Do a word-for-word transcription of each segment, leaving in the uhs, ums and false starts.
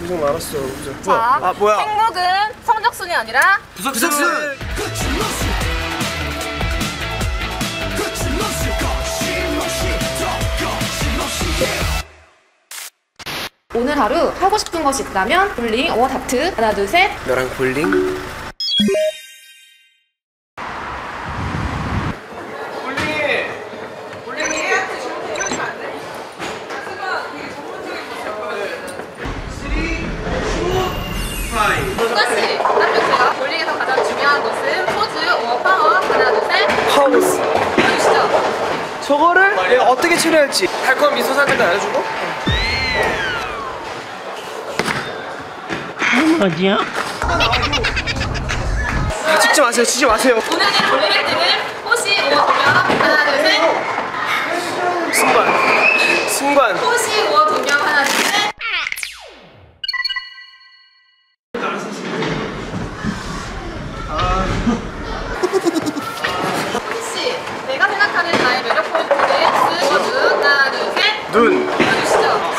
고생 많았어. 그죠? 자, 아 뭐야? 행복은 성적순이 아니라 부석순. 오늘 하루 하고 싶은 것이 있다면 볼링, 오 다트. 하나 둘 셋. 너랑 볼링. 누가씨 답변해요. 볼링에서 가장 중요한 것은 포즈, 오 파워. 하나 둘 셋. 파우스. 알려주시죠. 저거를 내가 어떻게 처리할지 달콤한 미소 살짝 알려주고. 어디야? 아, 찍지 마세요. 치지 마세요. 오늘의 볼링 일 등은 호시 오 두 명. 하나 둘 셋. 순간. 순간. 호시 오 두 명. 하나 둘 셋. 호시 내가 생각하는 나의 매력 포인트는 포즈. 하나 둘 셋. 눈. 알려주시죠.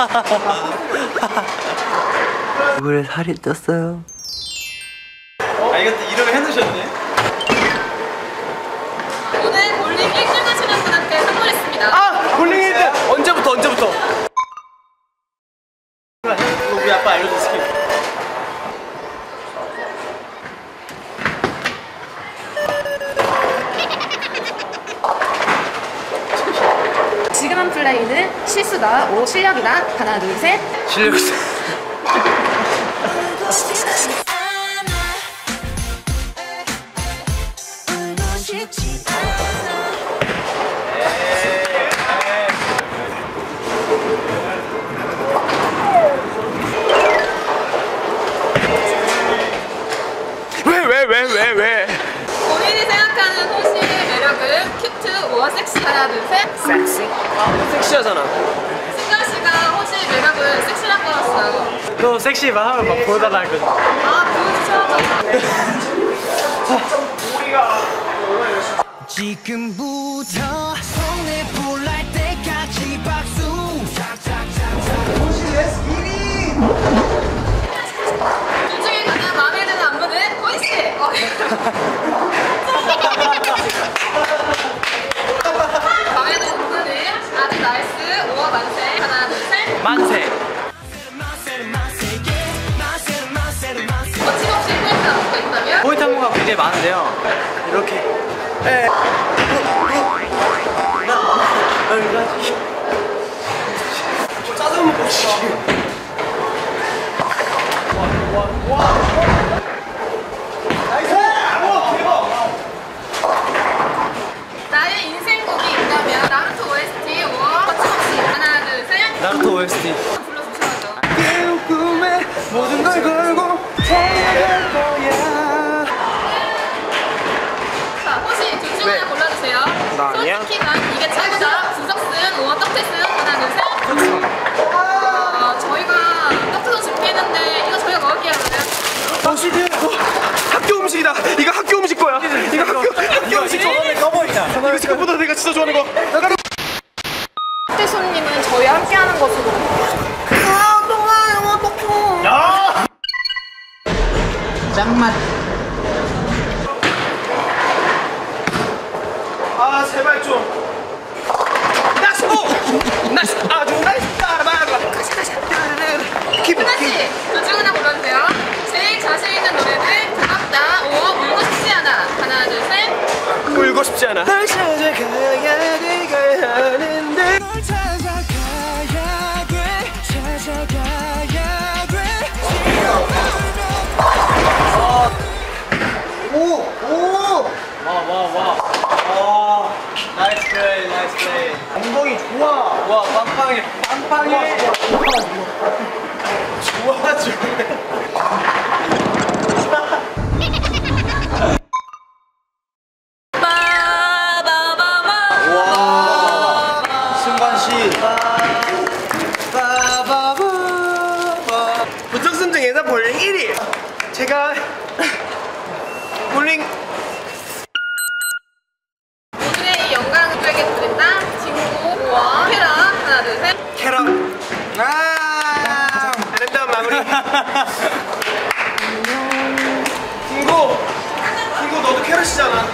얼굴에 살이 떴어요. 아 이것도 이름을 해놓으셨네. 오늘 볼링 일 등 하시는 분한테 선물했습니다. 아! 볼링 일 등! 언제부터 언제부터? 이거 우리 아빠 알려준 스킬. 지금 한 플레이는 실수다, 오 실력이다. 하나 둘 셋. 실력 있어. 왜 왜 왜 왜 왜? 본인이 생각하는 호시의 매력은 큐트, 오 섹시. 하나 둘 셋. 섹시? 아 섹시하잖아. 승관씨가 호시의 매력을 섹시라고 걸었어요. 너 섹시 말하면 막 보여달라 했거든. 아 보여주셔야죠. 지금부터 손에 불날 때까지 박수. 둘 중에 가장 마음에 드는 안무는 호이씨. 어. 마음에 드는 안무는 아주 나이스, 오와 만세. 하나 둘 셋. 만세. 거침없이 포인트 안무가 있다면? 포인트 안무가 굉장히 많은데요. 이렇게. 에. 짜장면 먹지. 나의 인생곡이 있다면 나루토 오에스티 오 거침없이. 하나 둘 셋. 나루토 오에스티. 불러주셔야죠. 그 꿈에 모든 걸 걸고 달려갈 거야. 자, 호시 둘 중 하나 네. 골라주세요. 나 아니야? 솔직히 난 이게 최고다. 부석순, 오와 떡태순. 하나 둘 셋. 어, 저희가 떡태순 준비했는데 이거 저희가 먹을게요. 그러면. 음식이 어, 학교 음식이다. 이거 학교 음식 거야. 이거 학교 학교 음식 저번에 까먹었다. 이거 생각보다 내가 진짜 좋아하는 거. 떡태순님은 저희와 함께하는 것으로. 야! 짱맛. 아 제발 좀. 나이스! 오! 나이스! 아주 나이스! 따라봐라. 가자 가자. 기분 하나씩 둘 중 하나 골라주세요. 제일 자신 있는 노래는 반갑다, 오 울고 싶지 않아. 하나 둘 셋. 울고 싶지 않아. 널 찾아가야 돼 가야 하는데. 널 찾아가야 돼. 찾아가야 돼. 오! 오! 와 와 와. 와. 나이스 플레이 나이스 플레이. 엉덩이 좋아. 와 빵빵해. 빵빵해. 좋아 좋아. 부석순 중에서 볼링 일 위. 제가 볼링 오늘의 이 영광을 저에게 드린다. 친구, 우와, 캐럿. 하나 둘 셋. 캐럿. 아 아름다운 마무리. 끝이잖아.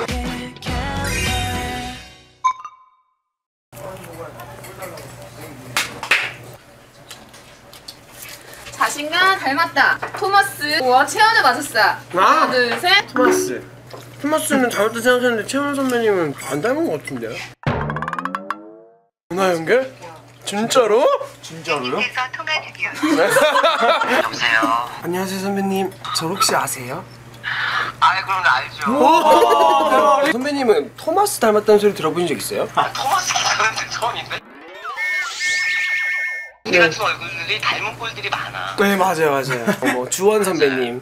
자신과 닮았다. 토마스 우와 채연을 맞았어. 하나 둘 셋. 토마스. 토마스는 닮았다 생각했는데 채원 선배님은 안 닮은 것 같은데요? 전화 연결? 진짜로? 진짜로요? 여보세요. 안녕하세요 선배님. 저 혹시 아세요? 아, 그럼 나 알죠. 오! 선배님은 토마스 닮았다는 소리 들어보신 적 있어요? 아, 토마스 기사는 처음인데? 우리 같은 얼굴들이 닮은 꼴들이 많아. 네 맞아요 맞아요. 뭐 주원 선배님.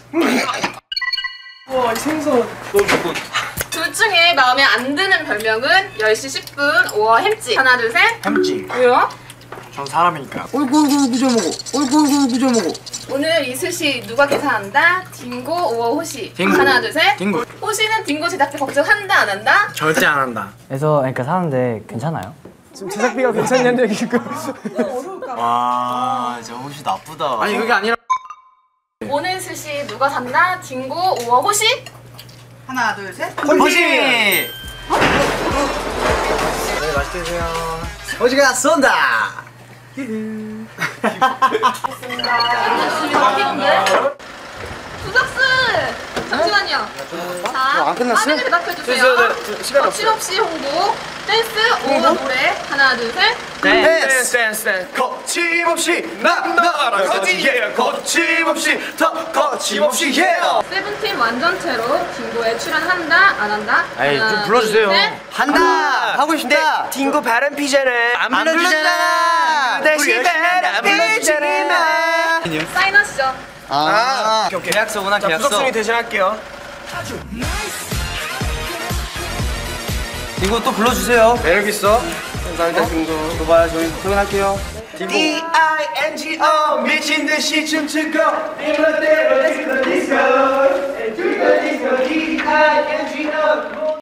와 이 생선. 둘 중에 마음에 안 드는 별명은 열 시 십 분 오어 햄찌. 하나 둘 셋. 햄찌. 왜요? 전 사람이니까. 어이구 어이구 그저 먹어. 어이구 어이구 그저 먹어. 오늘 이 스시 누가 계산한다? 딩고 오어 호시. 딩고. 하나 둘 셋. 딩고. 호시는 딩고 제작비 걱정한다 안 한다? 절대 안 한다. 그래서 그러니까 사는데 괜찮아요? 지금 제작비가 괜찮냐는 얘기고. 와, 진짜 혹시 나쁘다. 아니 그게 아니라. 오늘 스시 누가 산다? 딩고 오어 호시. 하나, 둘, 셋. 호시! 네, 맛있게 드세요. 호시가 쏜다! 부석스! 잠시만요. 자, 안 끝났어요? 빠르게 대답해주세요. 됐어요, 네, 저- 시간 거침없이 홍보. 댄스, 오어 노래. 하나, 둘, 셋. 댄스 댄스 댄스 거침없이 난 나랑 거지게 거침없이 더 거침없이 yeah 세븐틴 완전체로 딩고에 출연한다, 안 한다? 아이, 하나, 좀 불러주세요. 둘, 셋. 한다. 하고 싶다. 딩고 바람 피잖아 안 불러주잖아. 다시 바람 피잖아 사인하시죠. 아. 오케이 오케이 계약서구나, 자 계약서. 부석순이 대신할게요 이거 또 불러주세요. 매력 있어 감사합니다 딩고 이거 봐요, 저희 퇴근할게요. D I N G O 미친 듯이 춤추고 이럴 때로 디스코 디스코 디스코 디스코 D I N G O